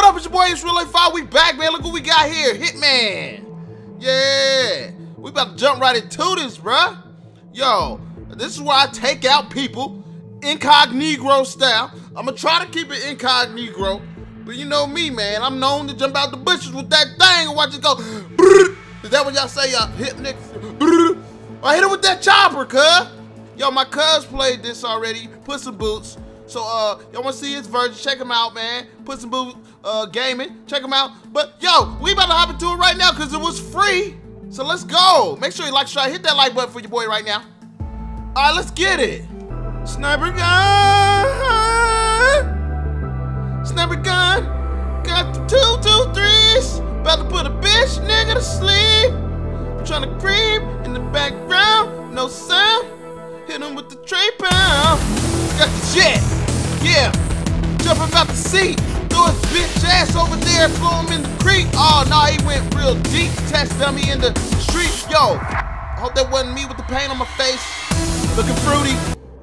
up? It's your boy Israel5. We back, man. Look what we got here. Hitman. Yeah. We about to jump right into this, bruh. Yo, this is where I take out people incognito style. I'm going to try to keep it incognito. But you know me, man. I'm known to jump out the bushes with that thing and watch it go. Is that what y'all say? Y'all hit niggas? I hit him with that chopper, cuz. Yo, my cuz played this already. Puss in Boots. So, y'all want to see his version? Check him out, man. Puss in Boots Gaming. Check him out. But, yo, we about to hop into it right now because it was free. So, let's go. Make sure you like, try hit that like button for your boy right now. All right, let's get it. Sniper gun. Sniper gun. Got the 223s. About to put a bitch nigga to sleep. I'm trying to creep in the background. No sound. Hit him with the tray pound. Got the shit. Yeah. Jumping out the seat. Throw his bitch ass over there. Throw him in the creek. Oh, no, he went real deep. Test dummy in the street. Yo. I hope that wasn't me with the paint on my face. Looking fruity.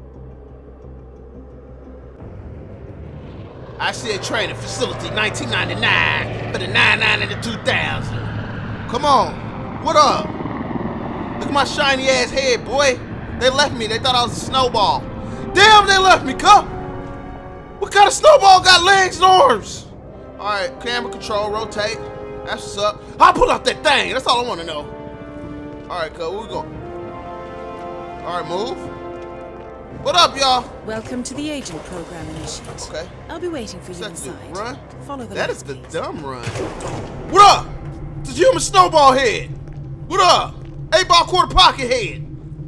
I see a training facility, 1999, for the 99 and the 2000. Come on, what up? Look at my shiny ass head, boy. They left me, they thought I was a snowball. Damn, they left me, come. What kind of snowball got legs and arms? All right, camera control, rotate. That's what's up. I'll pull out that thing, that's all I wanna know. All right, cuz, where we going? All right, move. What up, y'all? Welcome to the agent program, Initiate. Okay. I'll be waiting for you Is that inside. the run? Follow the That lights, is the please. dumb run. What up? It's the human snowball head. What up? 8-ball quarter pocket head.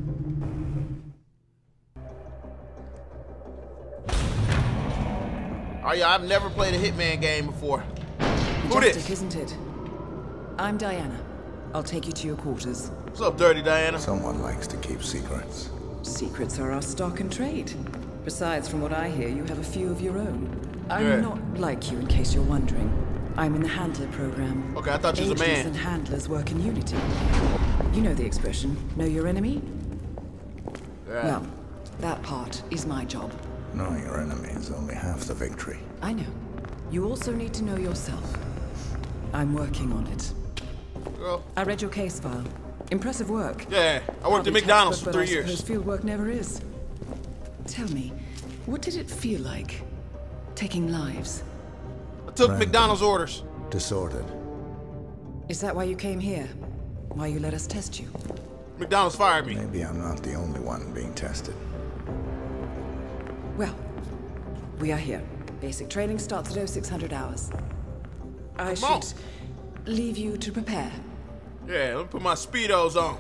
Oh yeah, I've never played a Hitman game before. Who Majestic, this? isn't it? I'm Diana. I'll take you to your quarters. What's up, Dirty Diana? Someone likes to keep secrets. Secrets are our stock and trade. Besides, from what I hear, you have a few of your own. I'm Yeah. not like you, in case you're wondering. I'm in the Handler program. Okay, I thought you was a Agents man. and handlers work in unity. You know the expression, know your enemy? Yeah. Well, that part is my job. Knowing your enemy is only half the victory. I know. You also need to know yourself. I'm working on it. Girl. I read your case file. Impressive work. Yeah, I worked at Hardly McDonald's for textbook, 3 but I years. suppose field work never is. Tell me, what did it feel like taking lives? I took Random. McDonald's orders. Disordered. Is that why you came here? Why you let us test you? McDonald's fired me. Maybe I'm not the only one being tested. Well, we are here. Basic training starts at 0600 hours. I Come on. should leave you to prepare. Yeah, let me put my Speedos on.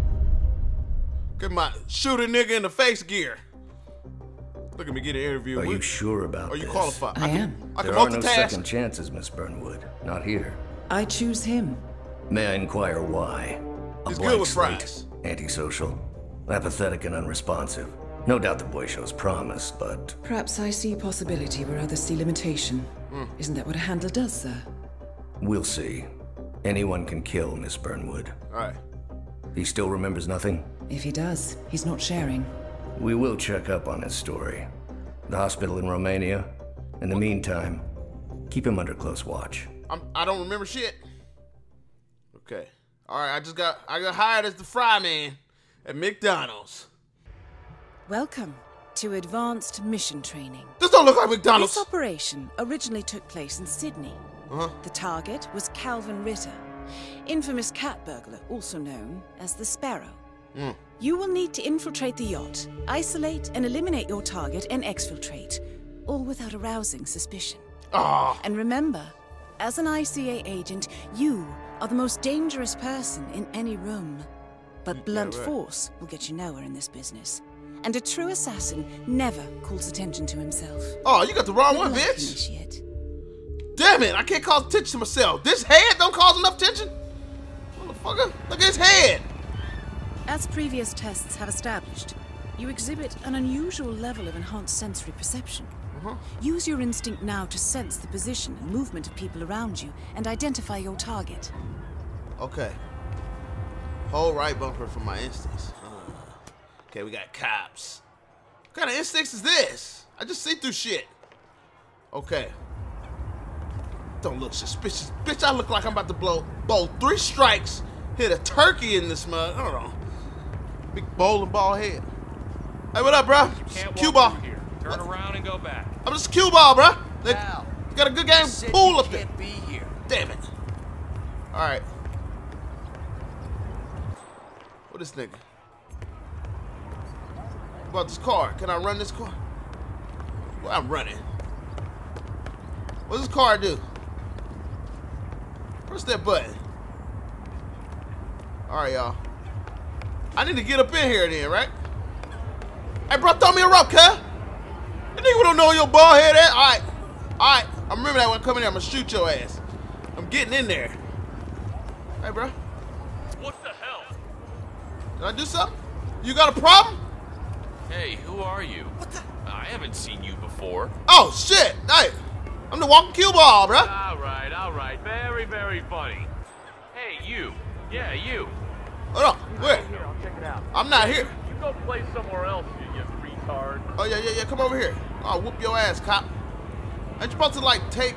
Get my shoot a nigga in the face gear. Look at me get an interview. Are you sure about Are you this? qualified? I am. I can There are no multitask. second chances, Miss Burnwood. Not here. I choose him. May I inquire why? A He's good blank with slate, fries. antisocial, apathetic and unresponsive. No doubt the boy shows promise, but Perhaps I see possibility where others see limitation. Isn't that what a handler does, sir? we'll see. Anyone can kill Miss Burnwood. All right. He still remembers nothing? If he does, he's not sharing. We will check up on his story. The hospital in Romania. In the meantime, keep him under close watch. I don't remember shit. Okay. All right. I got hired as the fry man at McDonald's. Welcome to Advanced Mission Training. This don't look like McDonald's. This operation originally took place in Sydney. The target was Calvin Ritter, infamous cat burglar, also known as the Sparrow. You will need to infiltrate the yacht, isolate and eliminate your target, and exfiltrate, all without arousing suspicion. Ah. And remember, as an ICA agent, you are the most dangerous person in any room. But blunt right. force will get you nowhere in this business. And a true assassin never calls attention to himself. Oh, you got the wrong Good one, luck, bitch. Initiate. Damn it! I can't cause attention to myself. This head don't cause enough tension. Motherfucker, look at his head. As previous tests have established, you exhibit an unusual level of enhanced sensory perception. Use your instinct now to sense the position and movement of people around you and identify your target. Okay. Hold right bumper for my instincts. Okay, we got cops. What kind of instincts is this? I just see through shit. Okay. Don't look suspicious. Bitch, I look like I'm about to blow 3 strikes, hit a turkey in this mug. Hold on. Big bowling ball head. Hey, what up, bro? Cue ball. Turn around and go back. I'm just cue ball, bro. They Al, got a good game pool up there. can't be here. Damn it. Alright. What this nigga? What about this car? Can I run this car? Well, I'm running. What's this car do? Press that button. Alright, y'all. I need to get up in here then, right? Hey, bro, throw me a rope, cuz. That nigga don't know where your bald head at. Alright. Alright. I remember that when I come in there, I'm gonna shoot your ass. I'm getting in there. Hey, bro. What the hell? Did I do something? You got a problem? Hey, who are you? What the? I haven't seen you before. Oh, shit. Hey, I'm the walking cue ball, bro. All right. Very, very funny. Hey, you. Yeah, you. Hold on. Where? Here, I'll check it out. I'm not here. You go play somewhere else, you retard. Oh, yeah. Come over here. I'll whoop your ass, cop. Ain't you supposed to, like, take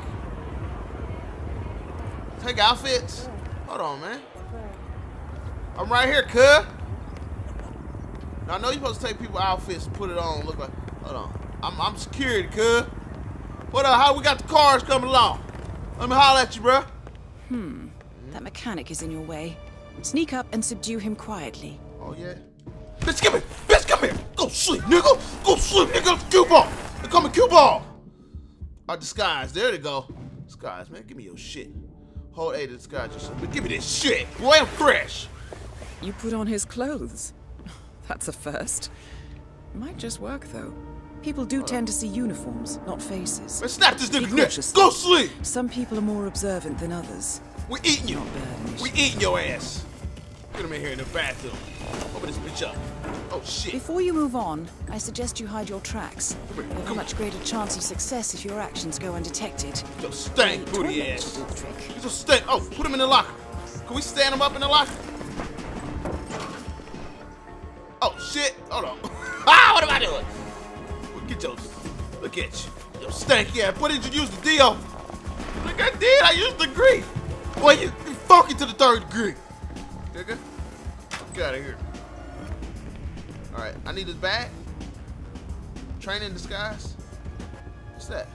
outfits? Hold on, man. I'm right here, cuz. Now, I know you're supposed to take people's outfits and put it on. Look like, hold on. I'm security, cuz. What up? How we got the cars coming along? Let me holler at you, bro. That mechanic is in your way. Sneak up and subdue him quietly. Oh, yeah? Bitch, come here. Bitch, come here. Go sleep, nigga. Go sleep, nigga. Cue ball. They call me cue ball. Our disguise. There they go. Disguise, man. Give me your shit. Hold A to disguise yourself. But give me this shit. Boy, I'm fresh. You put on his clothes. That's a first. Might just work, though. People do tend to see uniforms, not faces. Man, snap this Be nigga neck. cautious, Go though. sleep. Some people are more observant than others. We eating you. Not bad, We eating your ass. Get him in here in the bathroom. Open this bitch up. Oh, shit. Before you move on, I suggest you hide your tracks. Come here, You have a come much greater chance of success if your actions go undetected. Yo, stank The booty toilet ass. will do the trick. He's a stank. Oh, put him in the locker. Can we stand him up in the locker? Oh, shit. Hold on. Ah, what am I doing? Get your... Look at you. Yo, stank, yeah. What did you use the deal? Look, I did. I used the grief. Boy, you funky to the 3rd degree. Nigga. Get out of here. Alright, I need this bag. Training disguise. What's that?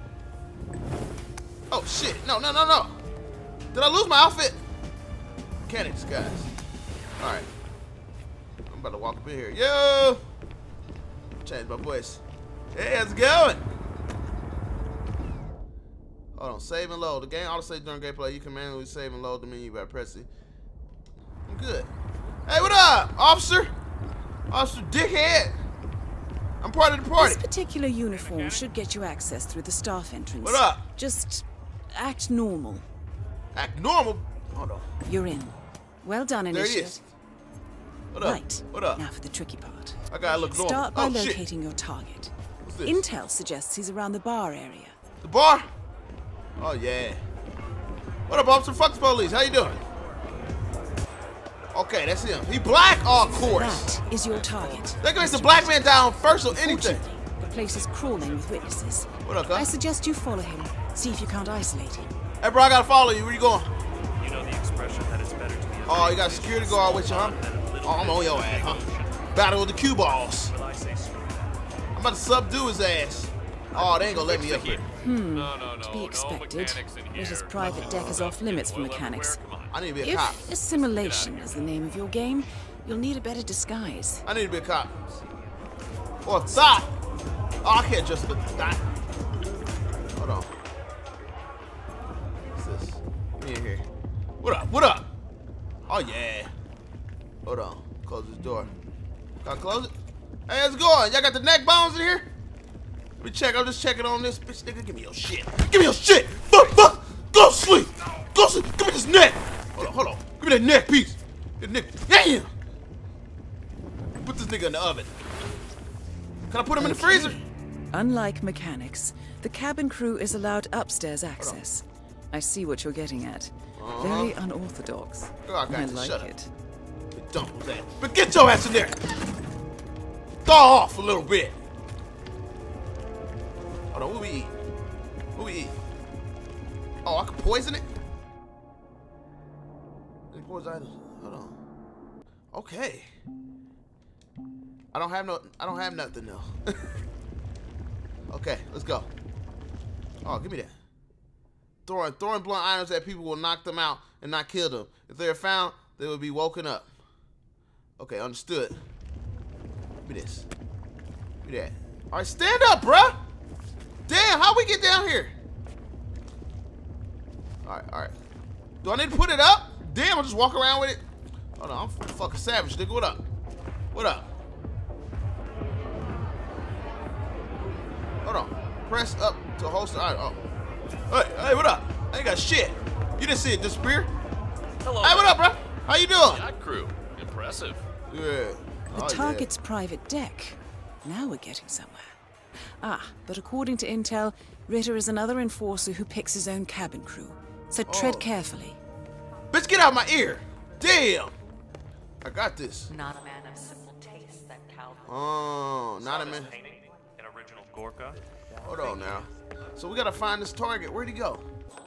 Oh, shit. No. Did I lose my outfit? Mechanic disguise. Alright. I'm about to walk up in here. Yo! Change my voice. Hey, how's it going? Hold on, save and load. The game auto-save during gameplay. You can manually save and load the menu by pressing. I'm good. Hey, what up, officer? Officer Dickhead. I'm part of the party. This particular uniform should get you access through the staff entrance. What up? Just act normal. Act normal? Hold on. You're in. Well done, There he Initiate. is. What up? Right. What up? Now for the tricky part. I gotta look normal. Start by Oh, shit. locating your target. What's this? Intel suggests he's around the bar area. The bar? Oh, yeah. What up, officer? Fuck the police. How you doing? Okay, that's him. He black, of course. That is your target. They're gonna make the black man down first or anything. Fortunately, the place is crawling with witnesses. What up, I guys? suggest you follow him. See if you can't isolate him. Hey, bro, I gotta follow you. Where you going? You know the expression that it's better to be a Oh, you got a security guard with you, huh? Oh, I'm on your ass, huh? Battle with the cue balls. But I say screw that. I'm about to subdue his ass. Oh, they ain't gonna let me up here. No. To be expected. mechanics in here. British private deck is off limits for mechanics. Come on. I need to be a cop. If assimilation is the name of your game, you'll need a better disguise. I need to be a cop. Or a thought. Oh, I can't just look at that. Hold on. What's this? Get me in here. What up? What up? Oh, yeah. Hold on. Close this door. Can I close it? Hey, how's it going? Y'all got the neck bones in here? Let me check. I'm just checking on this. Bitch, nigga, give me your shit. Give me your shit. Fuck. Go sleep. Go sleep. Give me this neck. Hold on. Give me that neck piece. That neck. Damn. Put this nigga in the oven. Can I put him in the freezer? Unlike mechanics, the cabin crew is allowed upstairs access. I see what you're getting at. Very unorthodox. Girl, I got I you. like Shut up. it. Dump that. But get your ass in there. Thaw off a little bit. Hold on, what we eat? What we eat? Oh, I can poison it? Any poison items? Hold on. Okay. I don't have nothing though. Okay, let's go. Oh, give me that. Throwing blunt items at people will knock them out and not kill them. If they are found, they will be woken up. Okay, understood. Give me this. Give me that. All right, stand up, bruh. Damn, how we get down here? All right. Do I need to put it up? Damn, I'll just walk around with it. Hold on, I'm fucking savage, nigga. What up? What up? Hold on. Press up to holster. All right, oh. Hey, what up? I ain't got shit. You didn't see it disappear? Hello. Hey, what up, bro? How you doing? Yacht crew. Impressive. Yeah. The target's private deck. Now we're getting somewhere. But according to intel, Ritter is another enforcer who picks his own cabin crew. So tread carefully. Bitch, get out of my ear. Damn. I got this. Not a man of simple taste, that Calvin. Oh, not a man. Painting, an original Gorka. Hold on now. So we gotta find this target. Where'd he go?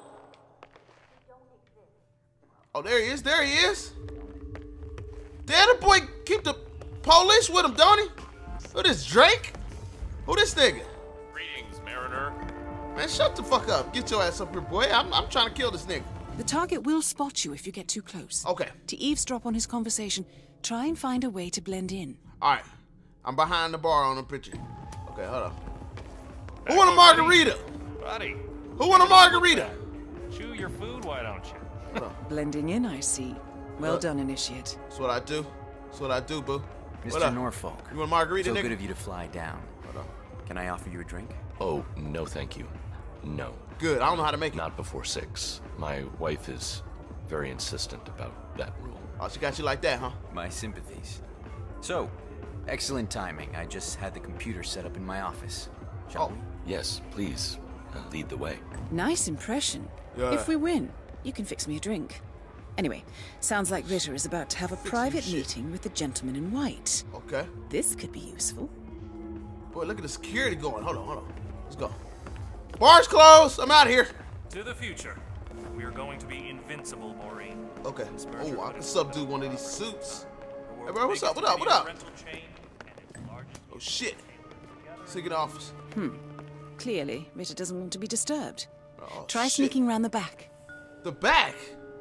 Oh, there he is. There he is. Damn, the boy keep the police with him, don't he? Who this, Drake? Who this nigga? Greetings, Mariner. Man, shut the fuck up. Get your ass up here, boy. I'm trying to kill this nigga. The target will spot you if you get too close. Okay. To eavesdrop on his conversation, try and find a way to blend in. All right. I'm behind the bar on the picture. Okay, hold on. Who want a margarita? Buddy. Who want a margarita? Chew your food, why don't you? Hold on. Blending in, I see. Well done, Initiate. That's what I do. That's what I do, boo. What Mr. up? Norfolk. You want a margarita, So nigga? good of you to fly down. Hold on. Can I offer you a drink? Oh, no thank you. No. Good. I don't know how to make it. Not before 6. My wife is very insistent about that rule. Oh, she got you like that, huh? My sympathies. So, excellent timing. I just had the computer set up in my office. Shall we? Yes, please. Lead the way. Nice impression. Yeah. If we win, you can fix me a drink. Anyway, sounds like Ritter is about to have a private meeting with the gentleman in white. Okay. This could be useful. Boy, look at the security going. Hold on. Let's go. Bar's closed. I'm out of here. To the future. We are going to be invincible, Maureen. Okay. Oh, I can subdue one of these suits. Hey, bro, what's up? What up? Oh, shit. Secret office. Clearly, Ritter doesn't want to be disturbed. Oh, Try shit. sneaking round the back. The back?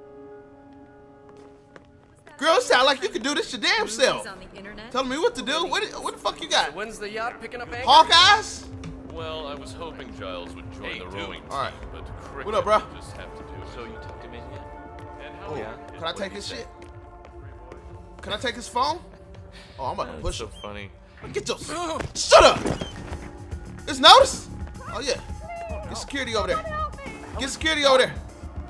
Girl, it sound like you can do this your damn self. On the internet? Telling me what to do? What the fuck you got? When's the yacht picking up anchor? Hawkeyes? Well, I was hoping Giles would join the rowing team, All right. but Cricket What up, bro? will just have to do it. So you tucked him in yet? And how Can I take his shit? Can I take his phone? Oh, I'm about to push so him. funny. Get your... Shut up! It's notice? Oh, yeah. Get security over there. Get security over there.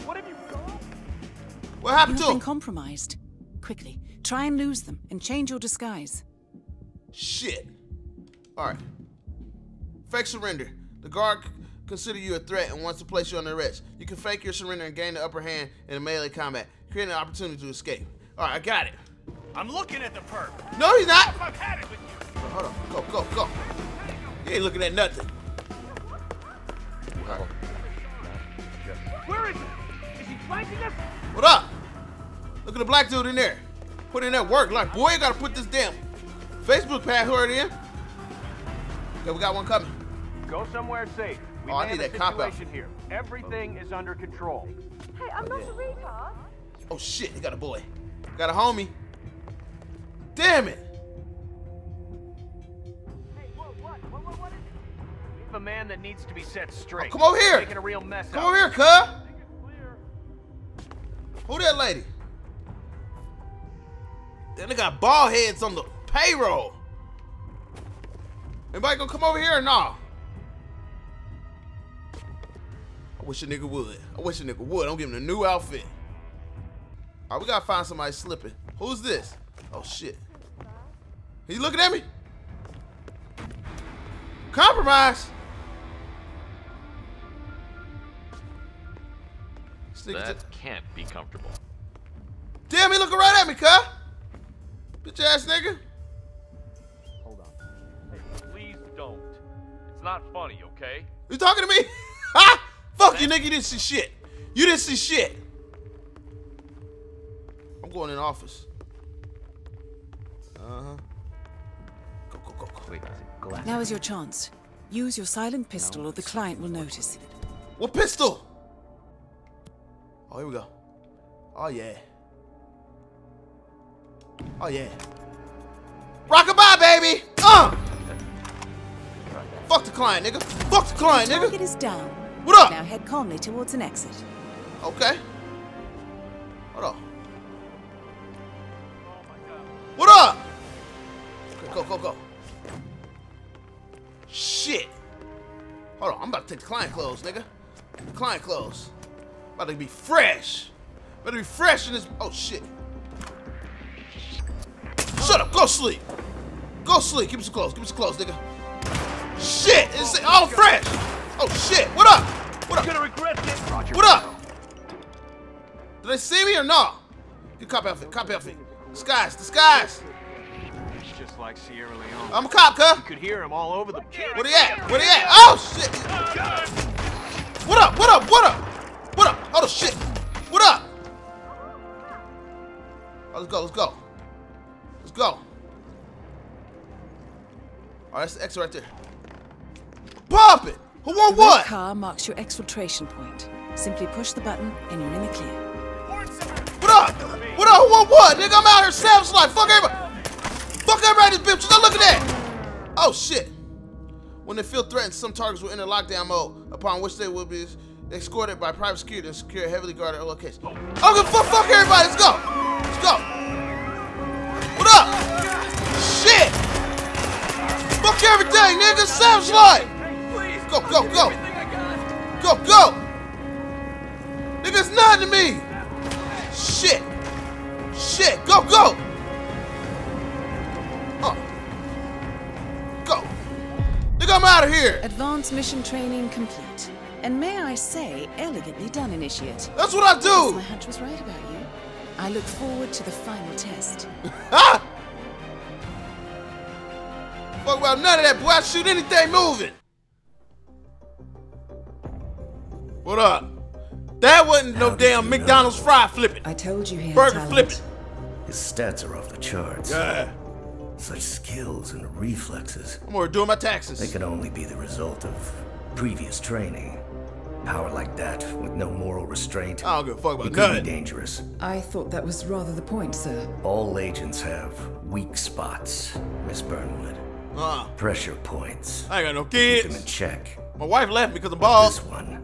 What happened You've to been him? compromised. Quickly, try and lose them and change your disguise. Shit. All right. Fake surrender. The guard consider you a threat and wants to place you under arrest. You can fake your surrender and gain the upper hand in a melee combat, creating an opportunity to escape. All right, I got it. I'm looking at the perp. No, he's not. I've had it with you. Hold on. Go. You ain't looking at nothing. Where is he? Is he flanking us? What up? Look at the black dude in there. Put in that work. Like, boy, you gotta put this damn Facebook password in. Okay, we got one coming. Go somewhere safe. We I may need have that a cop out. situation here. Everything is under control. Hey, I'm not a retard. Oh shit, he got a boy. Got a homie. Damn it. Hey, what is it? We have a man that needs to be set straight. Come over here. Making a real mess Come out. over here, cuz. Who that lady? Then they got bald heads on the payroll. Anybody gonna come over here or nah? I wish a nigga would. I'm giving him a new outfit. All right, we gotta find somebody slipping. Who's this? Oh shit. He looking at me? Compromise. That can't be comfortable. Damn, he looking right at me, cuh. Bitch ass nigga. Hold on. Hey, please don't. It's not funny, okay? You talking to me? Ha! Fuck you, nigga. You didn't see shit. You didn't see shit. I'm going in the office. Go. Wait, is it glass? Now is your chance. Use your silent pistol or the client will notice. What pistol? Oh, here we go. Oh, yeah. Oh, yeah. Rockabye, baby! Fuck the client, nigga. Fuck the client, The nigga. target is down. What up? Now head calmly towards an exit. Okay. Hold on. What up? Okay, go. Shit. Hold on, I'm about to take the client clothes, nigga. The client clothes. About to be fresh. Better be fresh in this. Oh, shit. Shut up, go sleep. Go sleep. Give me some clothes, nigga. Shit, it's all fresh. Oh, shit. What up? What up? You're gonna regret this. Roger. What up? Did they see me or no? Good cop outfit, Disguise. It's just like Sierra Leone. I'm a cop, You cuz. could hear him all over the place. Where they at? Oh, shit. What up? Oh, shit. What up? Oh, let's go. All right, that's the exit right there. Pop it. Who want The red what? car marks your exfiltration point. Simply push the button and you're in the clear. What up? Who want what? Nigga, I'm out here savage life. Fuck everybody. Fuck everybody in this bitch. What you looking at? Oh, shit. When they feel threatened, some targets will enter lockdown mode, upon which they will be escorted by private security and secure heavily guarded location. Okay, fuck everybody. Let's go. What up? Shit. Fuck everything, nigga. Savage life. Go. Nigga, it's nothing to me. Shit. Go. Go. Nigga, I'm out of here. Advanced mission training complete. And may I say, elegantly done, Initiate. That's what I Yes, do. my hunch was right about you. I look forward to the final test. Ha! Fuck about none of that, boy. I shoot anything moving. What up? That wasn't no damn McDonald's fry flipping. I told you he had Burger talent. flipping. His stats are off the charts. Yeah. Such skills and reflexes. I'm already doing my They taxes. can only be the result of previous training. Power like that, with no moral restraint, I don't give a fuck he about could be nothing. dangerous. I thought that was rather the point, sir. All agents have weak spots, Miss Burnwood. Pressure points. I ain't got no Keep them in kids. check. My wife left me because I'm bald. This one.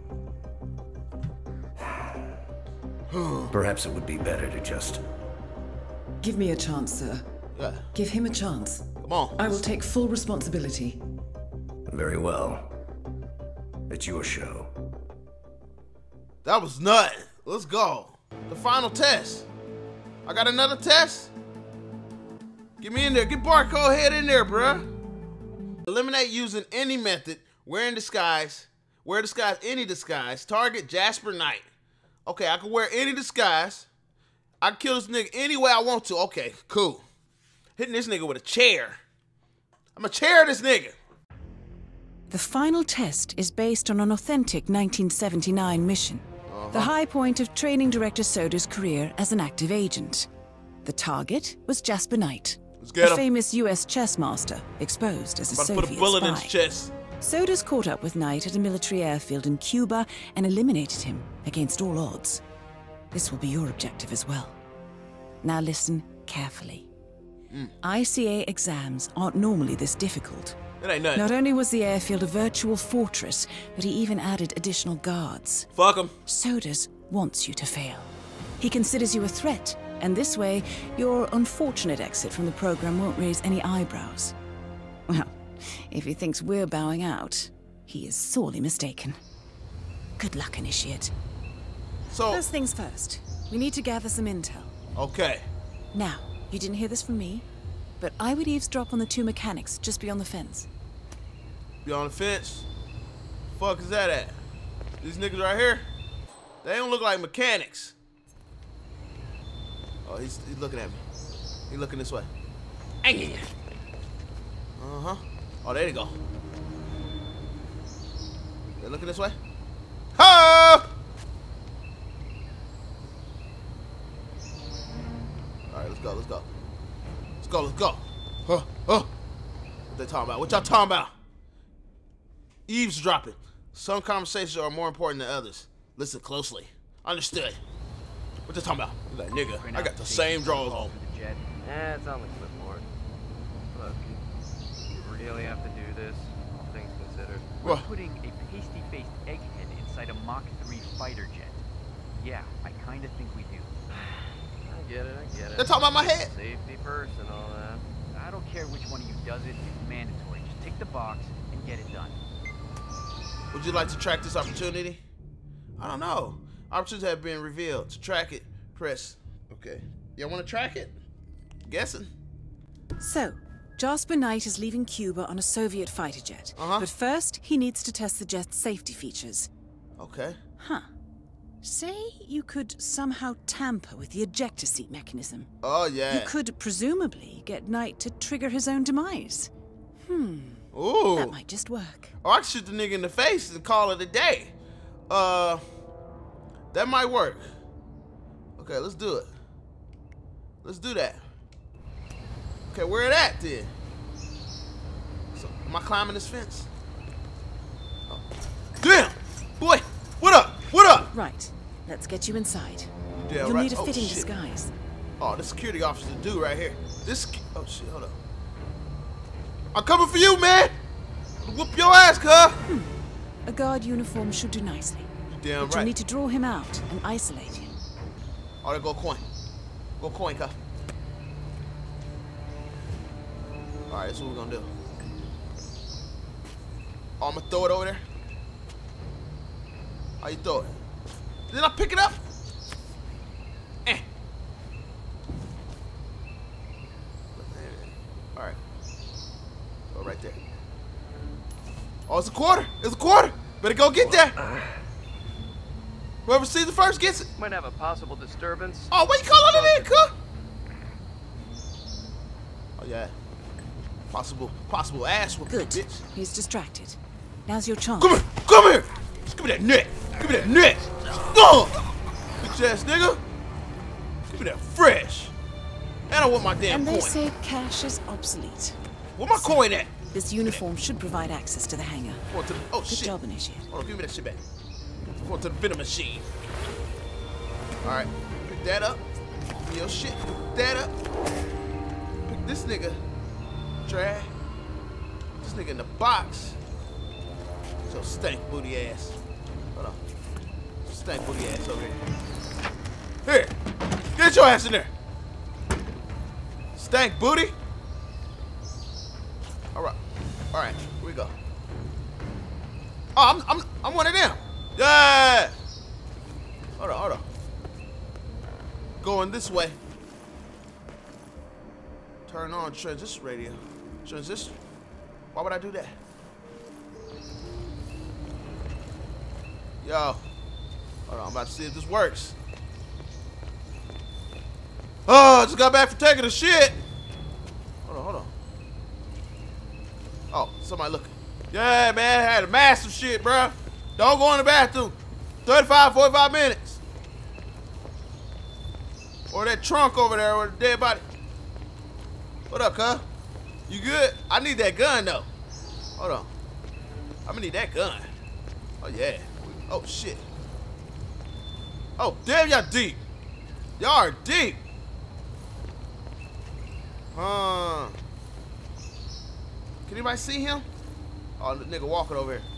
Perhaps it would be better to just... Give me a chance, sir. Yeah. Give him a chance. Come on. I will take full responsibility. Very well. It's your show. That was nothing. Let's go. The final test. I got another test? Get me in there. Get Barcode Head in there, bruh. Eliminate using any method. Wear disguise, any disguise. Target Jasper Knight. Okay, I can wear any disguise. I can kill this nigga any way I want to. Okay, cool. Hitting this nigga with a chair. I'm gonna chair this nigga. The final test is based on an authentic 1979 mission. The high point of training director Soda's career as an active agent. The target was Jasper Knight, Let's get a him. famous US chess master, exposed as a About to Soviet put a bullet in spy. his chest. Soda's caught up with Knight at a military airfield in Cuba and eliminated him against all odds. This will be your objective as well. Now listen carefully. ICA exams aren't normally this difficult. It ain't nothing. Not only was the airfield a virtual fortress, but he even added additional guards. Fuck him. Sodas wants you to fail. He considers you a threat, and this way, your unfortunate exit from the program won't raise any eyebrows. Well, if he thinks we're bowing out, he is sorely mistaken. Good luck, Initiate. So, First things first, we need to gather some intel. okay. Now, you didn't hear this from me, but I would eavesdrop on the two mechanics just beyond the fence. Be on the fence. Fuck is that at? These niggas right here? They don't look like mechanics. Oh, he's looking at me. He's looking this way. Uh-huh. Oh, there you go. They looking this way? Ha! go. What they talking about? What y'all talking about? Eavesdropping. Some conversations are more important than others. Listen closely. Understood. What they talking about? Like, nigga, I got the same drawers on. It's only Flipboard. Look, you really have to do this, all things considered. We're putting a pasty-faced egghead inside a Mach 3 fighter jet. Yeah, I kind of think we do. I get it. They're talking about my head. Safety first and all that. I don't care which one of you does it, it's mandatory. Just tick the box and get it done. Would you like to track this opportunity? I don't know. Opportunities have been revealed. To track it, press. Okay. Y'all want to track it? Guessing. So, Jasper Knight is leaving Cuba on a Soviet fighter jet. But first, he needs to test the jet's safety features. Okay. Huh. Say you could somehow tamper with the ejector seat mechanism. Oh, yeah. You could presumably get Knight to trigger his own demise. Ooh. That might just work. Or I can shoot the nigga in the face and call it a day. That might work. Okay, let's do it. Let's do that. Okay, where it at then? So, am I climbing this fence? Oh. Damn! Boy, what up? What up? Right. Let's get you inside. Yeah, You'll right. need a fitting shit. disguise. Oh, the security officer dude right here. Oh shit, hold up. I'm coming for you, man! Whoop your ass, cuz! A guard uniform should do nicely. Damn but right. you'll need to draw him out and isolate him. Oh, there go coin. Go coin, cuz. Alright, this is what we're gonna do. Oh, I'm gonna throw it over there. How you throw it? Did I pick it up? Alright. Go right there. Oh, it's a quarter. It's a quarter. Better go get that. Whoever sees it first gets it. Might have a possible disturbance. Oh, what you calling it in, cuz? Oh, yeah. Possible ass whooping, Good. bitch. He's distracted. Now's your chance. Come here. Come here. Just give me that net. Give me that net. Bitch ass nigga. Give me that fresh. And I want my damn And coin. they say cash is obsolete. Where my coin at? This uniform should provide access to the hangar. Oh, Good shit. job, Initiate. Hold on, give me that shit back. Going to the vending machine. Alright, pick that up. Give me your shit. Pick that up. Pick this nigga. Drag. This nigga in the box. So stank booty ass. Hold on. Stank booty ass over here. Here. Get your ass in there. Stank booty. Alright. Alright, here we go. Oh, I'm one of them. Yeah! Hold on. Going this way. Turn on transistor radio. Transistor? Why would I do that? Yo. Hold on, I'm about to see if this works. Oh, I just got back from taking a shit. Hold on. Oh, somebody looking. Yeah, man, I had a massive shit, bro. Don't go in the bathroom. 35, 45 minutes. Or that trunk over there with the dead body. What up, cuz? You good? I need that gun, though. Hold on. I'm gonna need that gun. Oh, yeah. Oh, shit. Oh, damn, y'all deep. Y'all are deep. Can anybody see him? Oh, the nigga walking over here.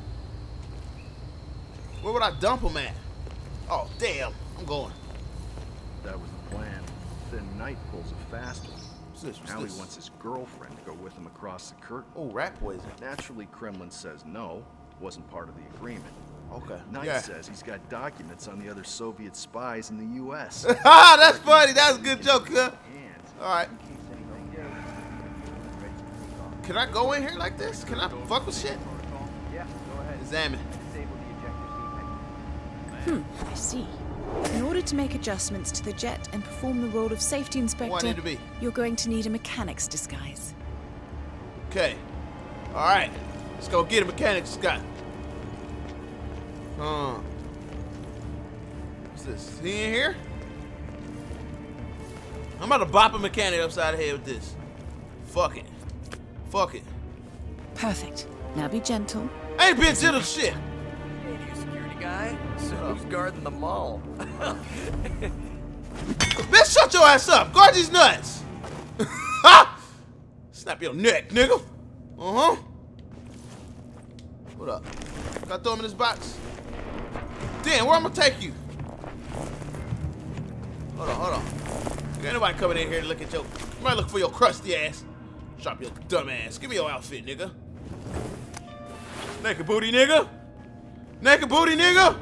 Where would I dump him at? Oh, damn. I'm going. That was the plan. Then Knight pulls a fast one. What's Now this? he wants his girlfriend to go with him across the curtain. Oh, rat poison. Naturally, Kremlin says no. Wasn't part of the agreement. Okay. Knight says he's got documents on the other Soviet spies in the U.S. That's funny. That's a good joke, huh? All right. Can I go in here like this? Can I fuck with shit? Yeah, go ahead. Examine. Disable the ejector seat. I see. In order to make adjustments to the jet and perform the role of safety inspector, What I need to be? you're going to need a mechanic's disguise. Okay. All right. Let's go get a mechanic's guy. What's this? Is he in here? I'm about to bop a mechanic upside the head with this. Fuck it. Fuck it. Perfect. Now be gentle. I ain't been gentle shit. Hey, you security guy? So who's guarding the mall? Bitch, shut your ass up. Guard these nuts. Ha! Snap your neck, nigga. Uh-huh. What up? Can I throw him in this box? Damn, where I'm gonna take you? Hold on. Ain't nobody coming in here to look at your... You might look for your crusty ass. Drop your dumb ass. Give me your outfit, nigga. Naked booty, nigga. Naked booty, nigga.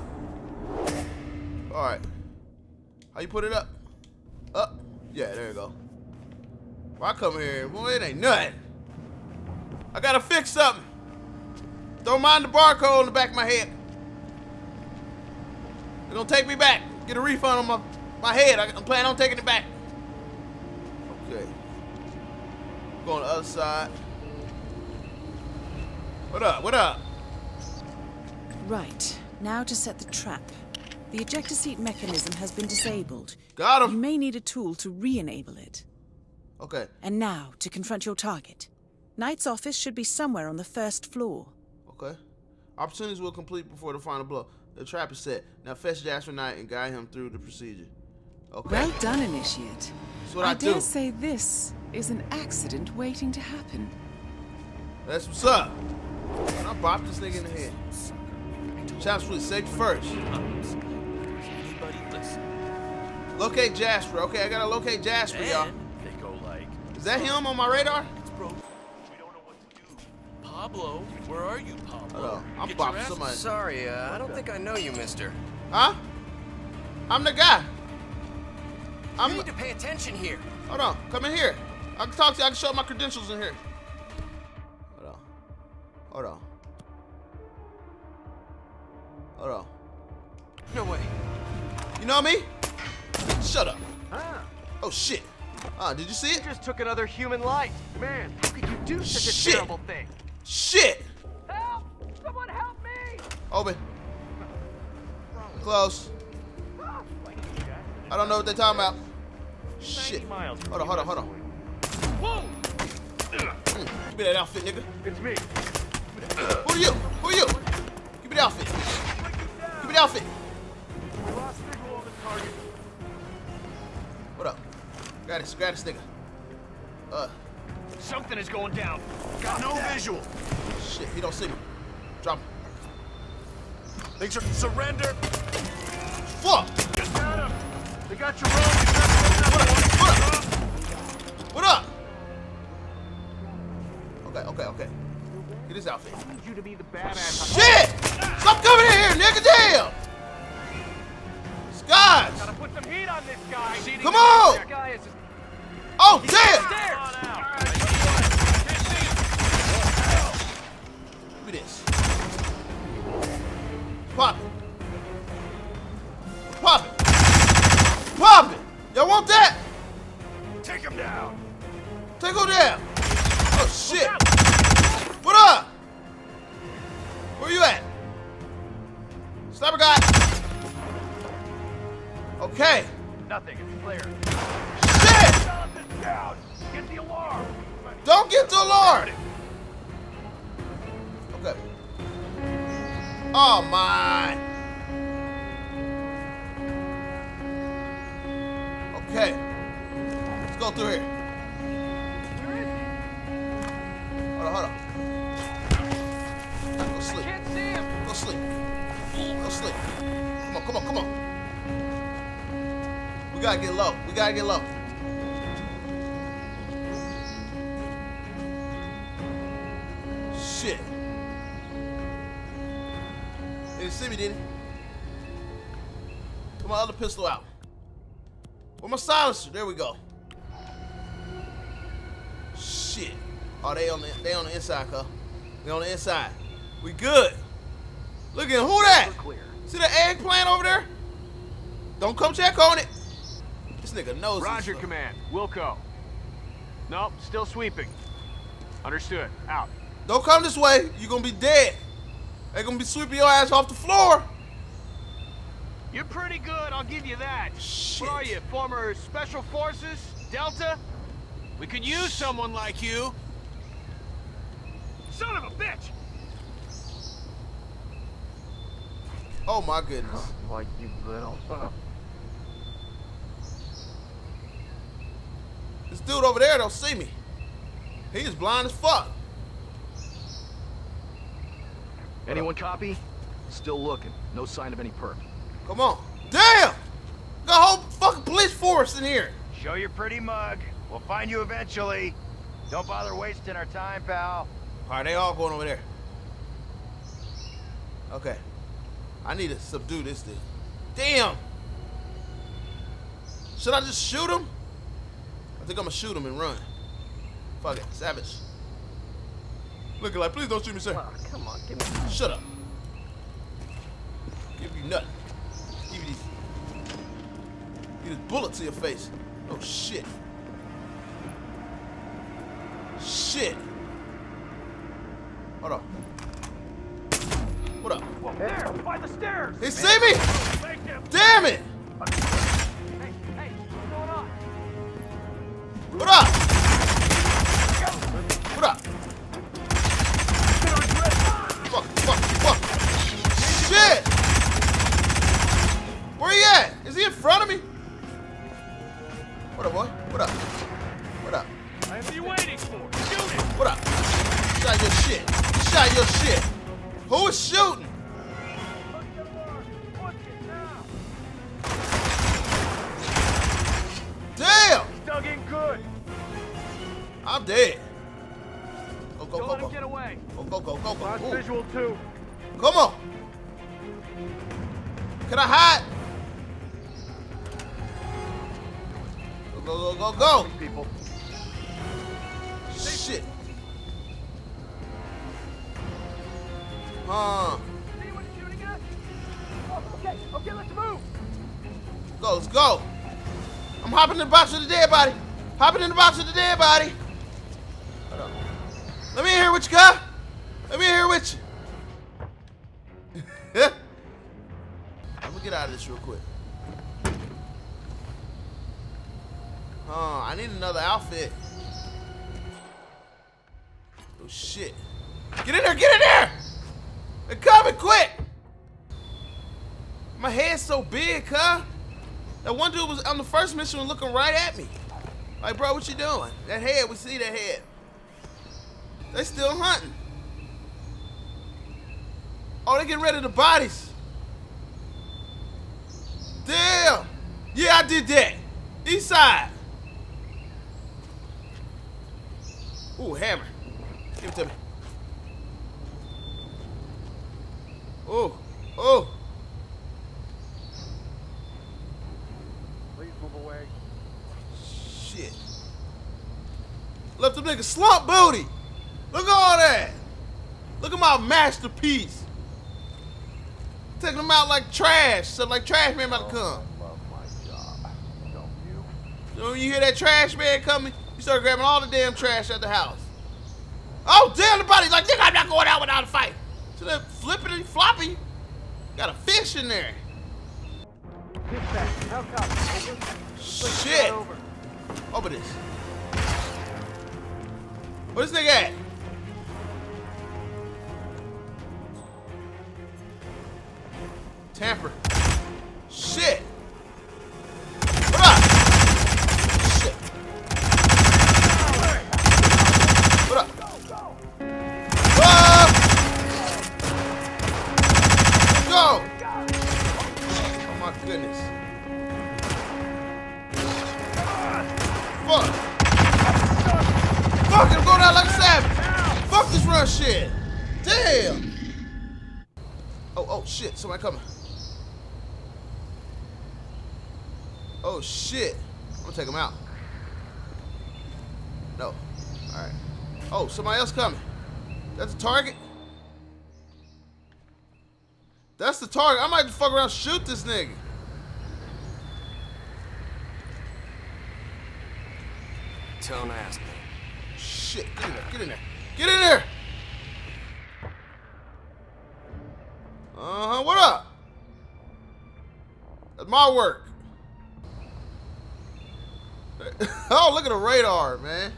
Alright. How you put it up? Up? Yeah, there you go. Why I come here? Boy, it ain't nothing. I gotta fix something. Don't mind the barcode on the back of my head. They're gonna take me back. Get a refund on my head. I'm planning on taking it back. Okay. Go on the other side. What up? What up? Right. Now to set the trap. The ejector seat mechanism has been disabled. Got him. You may need a tool to re-enable it. Okay. And now to confront your target. Knight's office should be somewhere on the first floor. Okay. Opportunities will complete before the final blow. The trap is set. Now fetch Jasper Knight and guide him through the procedure. Okay. Well done, Initiate. That's what I do. dare say this is an accident waiting to happen. That's what's up. I'll bop this nigga in the head. Chop's really safety first. Locate Jasper. Okay, I gotta locate Jasper, y'all. They go like... Is that him on my radar? It's broke. We don't know what to do. Pablo, where are you, Pablo? Hold on. I'm bopping somebody. Sorry, I don't think I know you, mister. Huh? I'm the guy. You need to pay attention here. Hold on. Come in here. I can talk to you. I can show my credentials in here. Hold on. Hold on. Hold on. No way. You know me? Shut up. Ah. Oh, shit. Did you see it? You just took another human life. Man, how could you do such a terrible thing? Shit! Help! Someone help me! Open. Close. I don't know what they're talking about. Shit. Hold on. Whoa! Give me that outfit, nigga. It's me. Who are you? Who are you? Give me the outfit. Give me the outfit. What up? Grab this nigga. Something is going down. Got no visual. Shit, he don't see me. Drop him. Make sure surrender. Fuck! Just got him. They got your road. What up? Okay. Get this outfit. I need you to be the badass. Shit! Stop coming in here, nigga! Damn! Skies! Gotta put some heat on this guy. Come on! This guy is... Oh, damn! Give me this. Pop it. Pop it. Pop it! Y'all want that? Take him down. Take him down. Oh, shit. What up? Where you at? Sniper guy. Okay. Nothing. It's clear. Shit! Down. Get the alarm. Don't get the alarm. Okay. Oh my. Okay. Let's go through here. Hold on. Go sleep. Can't see him. Go sleep. Go sleep. Come on. We gotta get low. Shit. They didn't see me, did he? Put my other pistol out. Where's my silencer? There we go. Shit. Oh, they on the inside, huh? They on the inside. We good. Look at who that? See the eggplant over there? Don't come check on it. This nigga knows. Roger, command. Wilco. Nope, still sweeping. Understood. Out. Don't come this way. You're gonna be dead. They're gonna be sweeping your ass off the floor. You're pretty good, I'll give you that. Shit. What are you, former Special Forces? Delta? We could use someone like you. Son of a bitch! Oh my goodness. Like you little. This dude over there don't see me. He is blind as fuck. Anyone copy? Still looking. No sign of any perp. Come on. Damn! Got a whole fucking police force in here. Show your pretty mug. We'll find you eventually. Don't bother wasting our time, pal. Alright, they all going over there. Okay. I need to subdue this dude. Damn! Should I just shoot him? I think I'm gonna shoot him and run. Fuck it, savage. Looking like, please don't shoot me, sir. Oh, come on, give me. Shut up. Give you nothing. Give you these. Give this bullet to your face. Oh shit. Shit. Hold on. What up? Whoa, there, by the stairs. He see me? Damn it! Hey, what's going on? What up? What up? Fuck. Shit! Where he at? Is he in front of me? What up, boy? What up? What up? I am you waiting for. Shoot him. What up? Shot your shit. Shot your shit. Who is shooting? Damn! He's dug in good. I'm dead. Go. Don't let him get away. Go. Last Ooh. visual too. Come on. Can I hide? Go. People. Shit. See what he's shooting at? Oh, okay, let's move. Let's go. I'm hopping in the box with the dead body. Hopping in the box with the dead body. Hold on. Let me in here with you, guy. Let me in here with you. I'm gonna get out of this real quick. I need another outfit. Oh shit. Get in there, get in there! They're coming quick! My head's so big, huh? That one dude was on the first mission was looking right at me. Like, bro, what you doing? That head, we see that head. They still hunting. Oh, they getting rid of the bodies. Damn. Yeah, I did that. East side. Ooh, hammer. Give it to me. Oh. Please move away. Shit. Left them niggas slump booty. Look at all that. Look at my masterpiece. Taking them out like trash. So like trash man about to come. I love my job. Don't you? So when you hear that trash man coming, you start grabbing all the damn trash at the house. Oh damn, the body's like, nigga, I'm not going out without a fight. So they're flipping and floppy. Got a fish in there. Dispatch, now copy. Over. Shit. Over. Open this. Where's this nigga at? Tamper. Shit. What up? Shit. What up? Go! Oh my goodness. Fuck. Fuck, I'm going out like a savage. Fuck this run shit. Damn. Oh shit, somebody coming. Oh shit. I'm gonna take him out. No. Alright. Oh, somebody else coming. That's the target? That's the target. I might just fuck around and shoot this nigga. Don't ask me. Shit, get in there, get in there. Get in there! What up? That's my work. Oh, look at the radar, man.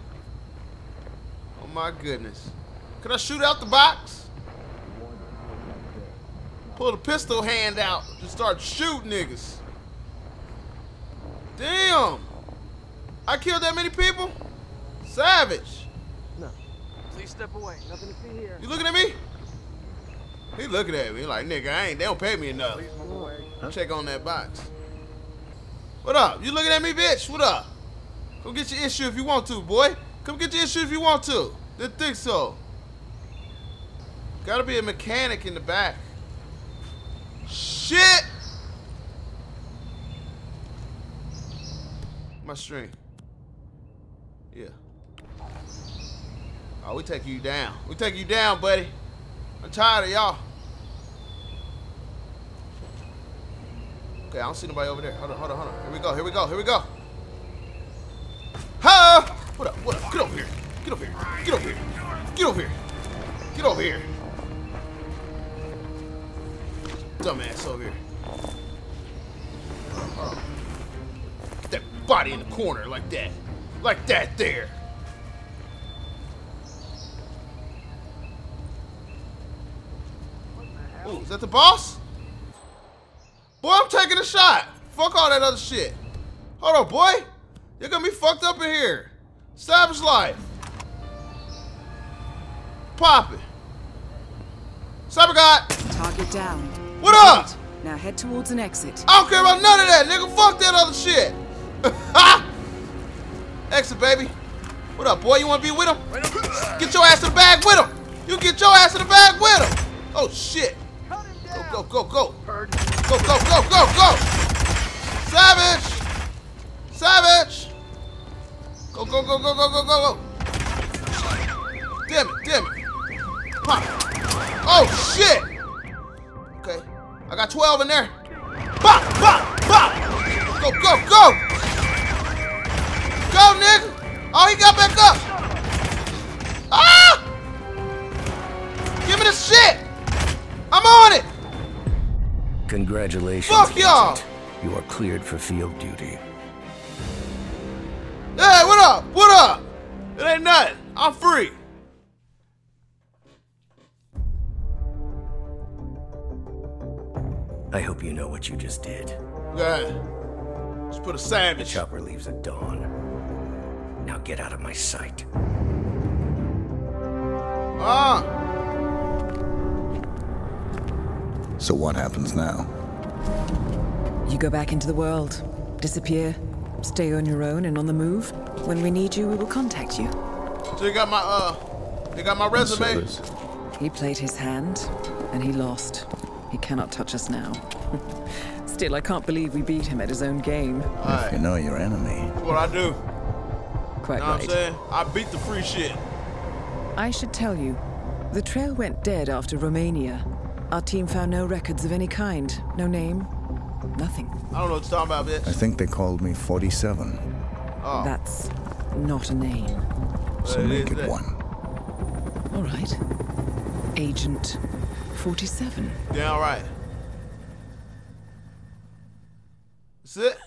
Oh my goodness. Can I shoot out the box? Pull the pistol hand out. Just start shooting niggas. Damn. I killed that many people? Savage. No. Please step away. Nothing to see here. You looking at me? He looking at me like, nigga, they don't pay me enough. Please move away. Check on that box. What up? You looking at me, bitch? What up? Go get your issue if you want to, boy. Come get your issue if you want to. Didn't think so. Gotta be a mechanic in the back. Shit! My string. Yeah. Oh, we taking you down. We taking you down, buddy. I'm tired of y'all. Okay, I don't see nobody over there. Hold on. Here we go. Ha! What up? Get over here. Get over here. Dumbass over here. Hold on. Get that body in the corner like that. Like that there. Ooh, is that the boss? Boy, I'm taking a shot. Fuck all that other shit. Hold on, boy. You're gonna be fucked up in here. Savage life. Pop it. Cyber God. Target down. What up? Now head towards an exit. I don't care about none of that, nigga. Fuck that other shit. Exit, baby. What up, boy? You wanna be with him? Get your ass in the bag with him. You get your ass in the bag with him. Oh shit. Go. Go. Savage. Go. Damn it. Pop. Oh shit. Okay. I got 12 in there. Bop. Go. Go, nigga. Oh, he got back up. Ah! Give me the shit. I'm on it. Congratulations. Fuck y'all. You are cleared for field duty. Hey, what up? It ain't nothing. I'm free. I hope you know what you just did. Yeah. Just put a savage. The chopper leaves at dawn. Now get out of my sight. So what happens now? You go back into the world, disappear, stay on your own and on the move. When we need you, we will contact you. So you got my resume? He played his hand, and he lost. He cannot touch us now. Still, I can't believe we beat him at his own game. If you know your enemy. That's what I do. Quite know right. What I'm saying? I beat the free shit. I should tell you, the trail went dead after Romania. Our team found no records of any kind. No name, nothing. I don't know what you're talking about, bitch. I think they called me 47. Oh. That's not a name. So make it one. All right. Agent 47. Yeah, all right. That's it.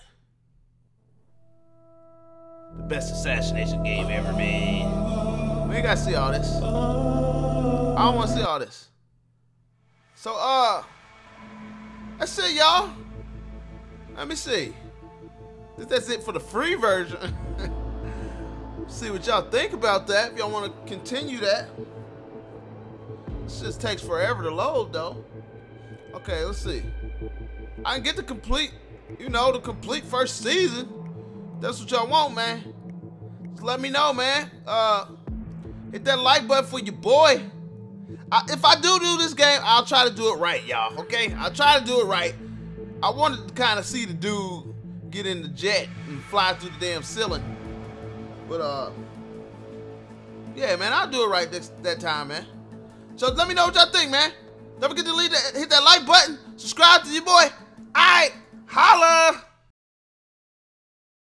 The best assassination game ever made. We ain't gotta see all this. I don't wanna see all this. So, that's it, y'all. Let me see. That's it for the free version. See what y'all think about that, if y'all wanna continue that. This just takes forever to load, though. Okay, let's see. I can get the complete, the complete first season. That's what y'all want, man. Just let me know, man. Hit that like button for your boy. If I do this game, I'll try to do it right, y'all, okay? I'll try to do it right. I wanted to kind of see the dude get in the jet and fly through the damn ceiling. But, yeah, man, I'll do it right that time, man. So let me know what y'all think, man. Don't forget to hit that like button. Subscribe to your boy. All right, holla.